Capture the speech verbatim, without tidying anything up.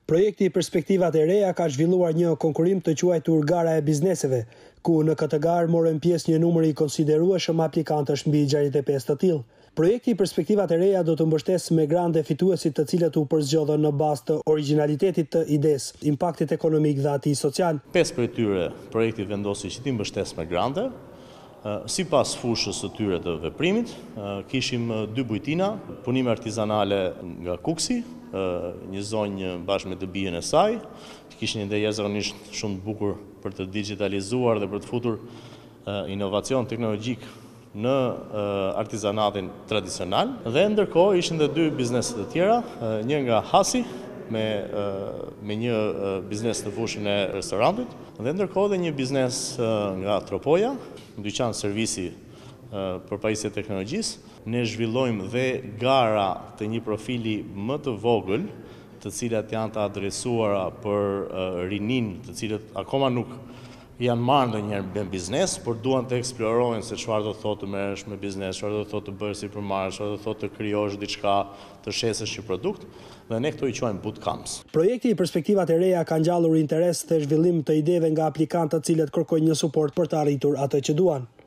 Projekti Perspektivat e Reja ka zhvilluar një konkurim të quajtur Gara e Bizneseve, ku në këtë garë morën pjesë një numër i konsiderueshëm aplikantësh mbi gjashtëdhjetë e pesë të tillë. Projekti Perspektivat e Reja do të mbështesë me grante fituesit të cilët u përzgjodhen në bazë të origjinalitetit të idesë, impaktit ekonomik dhe atij social. Pesë prej tyre projekti vendosi që ti mbështes me grante. Sipas fushës së tyre të veprimit, kishim dy bujtina, punime artizanale nga Kuksi, një zonjë bashkë me të bijën e saj, që kishin një ide jashtëzakonisht shumë të bukur për të digitalizuar dhe për të futur inovacion teknologjik në artizanatin tradicional, dhe ndërkohë ishin dhe dy bizneset të tjera, një nga Hasi, me, me një biznes në fushën e restorantit, dhe ndërkohë dhe një biznes nga Tropoja, dyqan servisi për pajisje teknologjisë. Ne zhvillojmë dhe gara të një profili më të vogël, të cilat janë të adresuara për rinin, të cilët akoma nuk janë marrë ndonjëherë në biznes, por duan të eksplorojnë se çfarë do thotë të merresh me biznes, çfarë do thotë të bësh si përmarrje, çfarë do thotë të krijosh diçka, të shesësh një produkt, dhe ne këto i quajmë bootcamps. Projekti i Perspektivat e Reja ka ngjallur interes dhe zhvillim të ideve nga aplikantët cilët kërkojnë një suport për të arritur atë që duan.